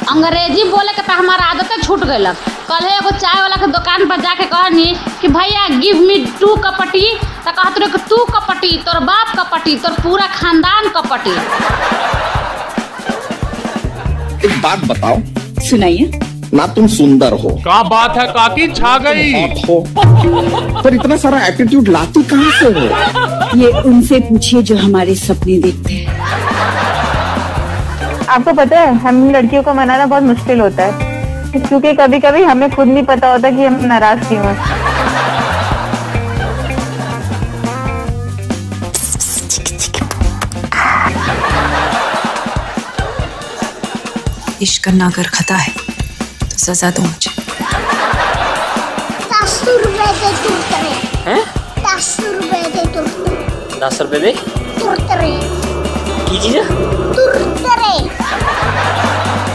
अंग्रेजी बोले के तो हमारा आदत छूट गई। कल एगो चाय वाला के दुकान पर जाके कहनी कि भैया गिव मी 2 कपटी, तो कहते रहे कि तू कपटी, तोर बाप कपटी, तोर पूरा खानदान कपटी। एक बात बताओ। सुनाइए। ना तुम सुंदर हो, क्या बात है काकी, छा गई हो, पर इतना सारा एटीट्यूड लाती कहाँ से हो? ये उनसे पूछिए जो हमारे सपने देखते हैं। आपको पता है हम लड़कियों को मनाना बहुत मुश्किल होता है, क्योंकि कभी कभी हमें खुद नहीं पता होता कि हम नाराज क्यों हैं। इश्क करना अगर खता है तो सजा दो मुझे। 10 रुपए दे तुरतरे। हैं? 10 रुपए दे तुरतरे। 10 रुपए दे? तुरतरे। की चीज है?